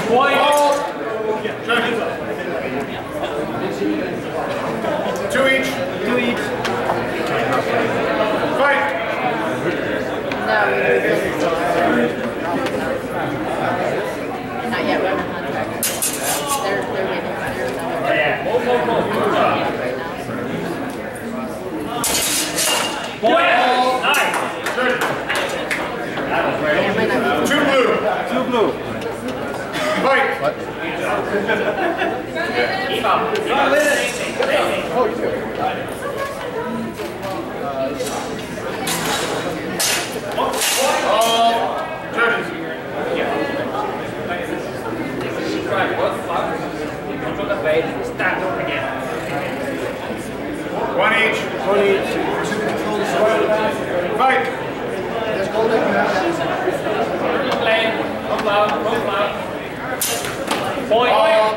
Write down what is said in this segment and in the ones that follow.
Point. Two each. Two each. Fight. No, not yet. We're on contract. They're waiting. Point. Nice. Two blue. Two blue. Fight. One each. One each. Fight. Point.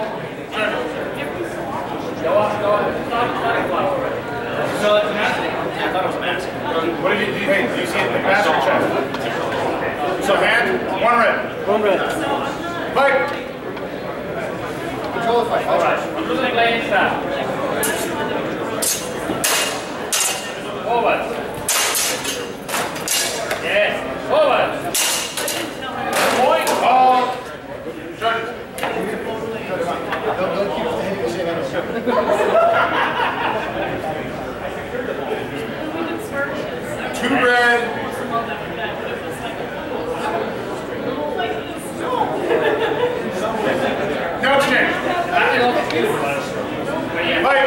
What did you do? Hey, do you see it in the master check? So hand, one red. One red. Fight. Control the fight. All right. Forward. Yes. Forward. Point. All. Judges. Don't keep hitting the same answer. Two red. No change. Fight.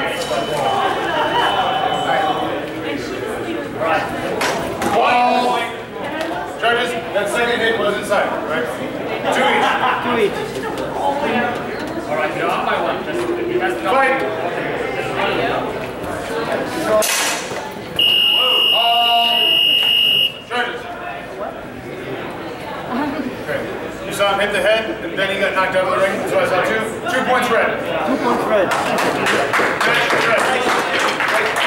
All. Judges, that second hit was inside, right? Two each. Two each. All right, you're up by one. Fight. All. Judges. Okay. You saw him hit the head, and then he got knocked out of the ring. So I saw 2 points red. 2 points red. Match red.